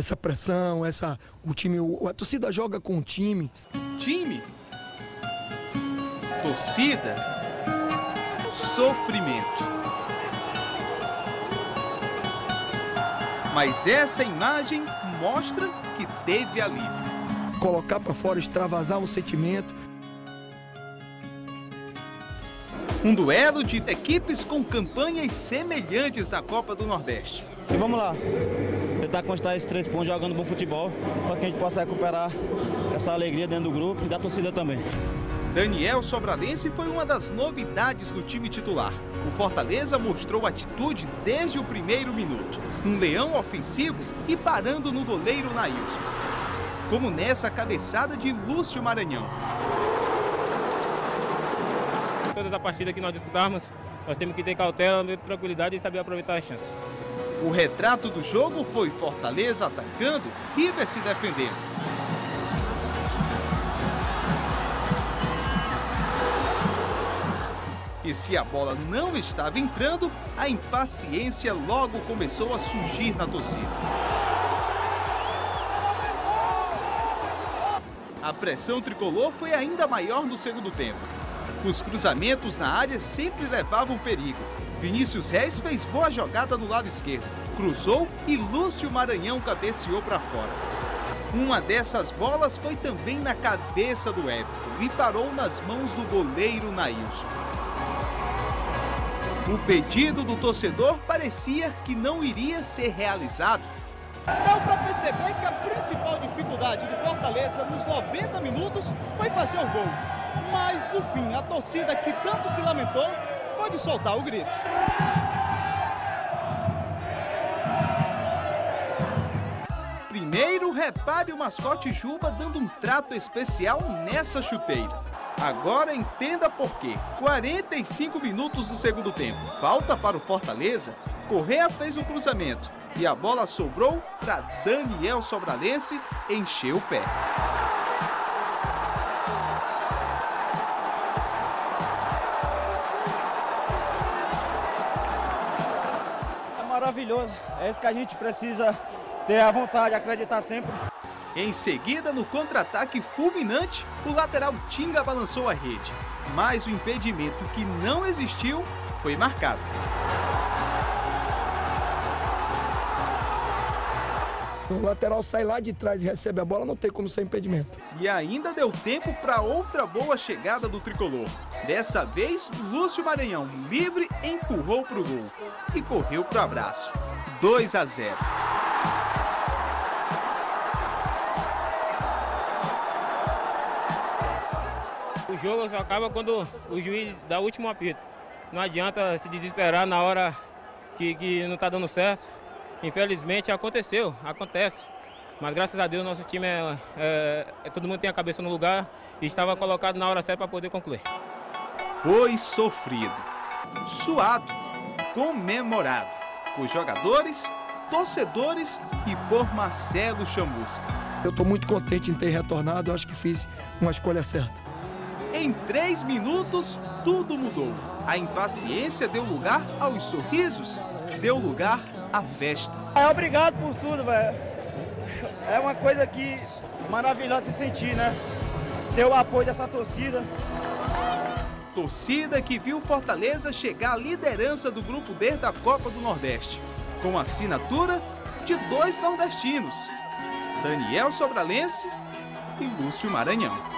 essa pressão, a torcida joga com o time. Time, torcida, sofrimento. Mas essa imagem mostra que teve alívio. Colocar para fora, extravasar um sentimento. Um duelo de equipes com campanhas semelhantes na Copa do Nordeste. E vamos lá, tentar conquistar esses 3 pontos jogando bom futebol, para que a gente possa recuperar essa alegria dentro do grupo e da torcida também. Daniel Sobralense foi uma das novidades do time titular. O Fortaleza mostrou atitude desde o primeiro minuto. Um leão ofensivo e parando no goleiro Nailson. Como nessa cabeçada de Lúcio Maranhão. Todas as partidas que nós disputarmos, nós temos que ter cautela, tranquilidade e saber aproveitar a chance. O retrato do jogo foi Fortaleza atacando, River se defendendo. E se a bola não estava entrando, a impaciência logo começou a surgir na torcida. A pressão tricolor foi ainda maior no segundo tempo. Os cruzamentos na área sempre levavam perigo. Vinícius Reis fez boa jogada no lado esquerdo, cruzou e Lúcio Maranhão cabeceou para fora. Uma dessas bolas foi também na cabeça do Everton e parou nas mãos do goleiro Nailson. O pedido do torcedor parecia que não iria ser realizado. Deu para perceber que a principal dificuldade do Fortaleza nos 90 minutos foi fazer o gol. Mas, no fim, a torcida que tanto se lamentou pode soltar o grito. Primeiro, repare o mascote Juba dando um trato especial nessa chuteira. Agora entenda por quê. 45 minutos do segundo tempo. Falta para o Fortaleza. Correa fez o cruzamento e a bola sobrou para Daniel Sobralense encher o pé. Maravilhoso, é isso que a gente precisa ter a vontade, acreditar sempre. Em seguida, no contra-ataque fulminante, o lateral Tinga balançou a rede, mas o impedimento que não existiu foi marcado. O lateral sai lá de trás e recebe a bola, não tem como ser impedimento. E ainda deu tempo para outra boa chegada do tricolor. Dessa vez, Lúcio Maranhão, livre, empurrou para o gol e correu para o abraço. 2-0. O jogo só acaba quando o juiz dá o último apito. Não adianta se desesperar na hora que não está dando certo. Infelizmente acontece. Mas graças a Deus nosso time todo mundo tem a cabeça no lugar e estava colocado na hora certa para poder concluir. Foi sofrido, suado, comemorado por jogadores, torcedores e por Marcelo Chamusca. Eu estou muito contente em ter retornado, acho que fiz uma escolha certa. Em 3 minutos, tudo mudou. A impaciência deu lugar aos sorrisos, deu lugar à festa. Obrigado por tudo, velho. É uma coisa que maravilhosa se sentir, né? Ter o apoio dessa torcida. Torcida que viu Fortaleza chegar à liderança do Grupo D da Copa do Nordeste, com a assinatura de 2 nordestinos, Daniel Sobralense e Lúcio Maranhão.